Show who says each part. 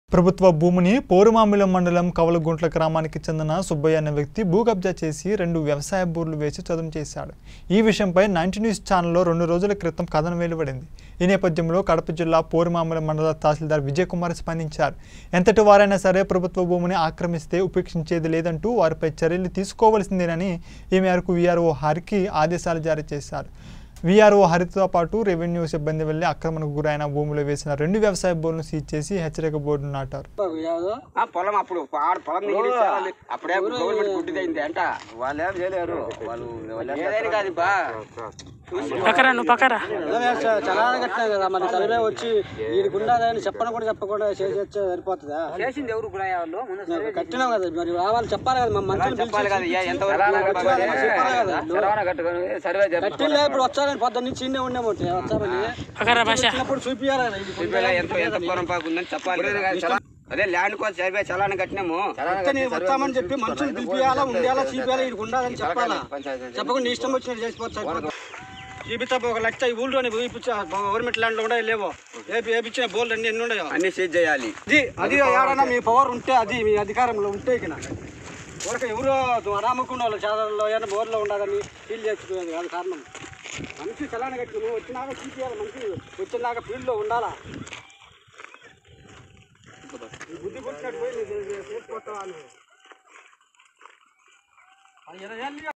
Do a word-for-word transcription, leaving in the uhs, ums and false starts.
Speaker 1: ప్రభుత్వ భూమిని పోరుమామిలం మండలం కవలగుంట్ల గ్రామానికి చెందిన సుబ్బయ్య అనే వ్యక్తి భూ కబ్జా చేసి రెండు వ్యవసాయ బోర్లు వేసి చదును చేశాడు. ఈ విషయంపై నైన్టీ న్యూస్ ఛానల్లో రెండు రోజుల క్రితం కథనం వెలువడింది. ఈ నేపథ్యంలో కడప జిల్లా పోరుమామిలం మండల తహసీల్దార్ విజయ్ కుమార్ స్పందించారు. ఎంతటి వారైనా సరే ప్రభుత్వ భూమిని ఆక్రమిస్తే ఉపేక్షించేది లేదంటూ వారిపై చర్యలు తీసుకోవాల్సిందేనని ఈ మేరకు వీఆర్ఓ హరికి ఆదేశాలు జారీ చేశారు. వీఆర్ఓ హరితో పాటు రెవెన్యూ సిబ్బంది వెళ్లి ఆక్రమణకు గురైన భూములు వేసిన రెండు వ్యవసాయ బోర్డును సీజ్ చేసి హెచ్చరిక బోర్డును నాటారు.
Speaker 2: పొలం అప్పుడు పొలం అప్పుడే గవర్నమెంట్ గుడ్డిదైంది అంట. వాళ్ళు ఏం చేయలేరు. వాళ్ళు ఏదైనా కాదు చలాన కట్టినా కదా మరి సర్వే వచ్చి వీడికి చెప్పని కూడా చెప్పకుండా చేసేస్తే సరిపోతుందా? చేసింది ఎవరు కట్టినాం కదా మరి వాళ్ళు చెప్పాలి కదా. మా మంత్రులు చెప్పాలి కదా. కట్టిలే ఇప్పుడు వచ్చారని పొద్దున్న నుంచి ఇన్నే ఉండేమోటి వచ్చారని చూపించాలి ఎంత చెప్పాలి. అదే ల్యాండ్ కోసం సర్వే చలాన కట్టినాము వచ్చామని చెప్పి మనుషులు పిలిపియాలా ఉండాలా చూపించాలా ఇది ఉండాలని చెప్పాలా. చెప్పకుండా ఇష్టం వచ్చినట్టు చేసిపోతారు. చూపిస్తా ఒక లక్ష ఈ ఊళ్ళోనే గవర్నమెంట్ ల్యాండ్ లో కూడా లేవు. వేపించిన బోర్లు అన్ని ఎన్ని ఉన్నాయో అన్ని సీజ్ చేయాలి. అది అది ఏడన్నా మీ పవర్ ఉంటే అది మీ అధికారంలో ఉంటే ఇక ఊరక ఎవరో రామకున్న వాళ్ళు చాదల్లో ఏదైనా బోర్లో ఉండాలని ఫీల్ చేసుకునేది కాదు కారణం. మనిషి చలాన కట్టినాము వచ్చినాక చూపించాలి. మనిషి వచ్చినాక ఫీల్డ్లో ఉండాలా. బుద్ధి పుట్టినట్టు పోయి చేసుకొస్తావా అని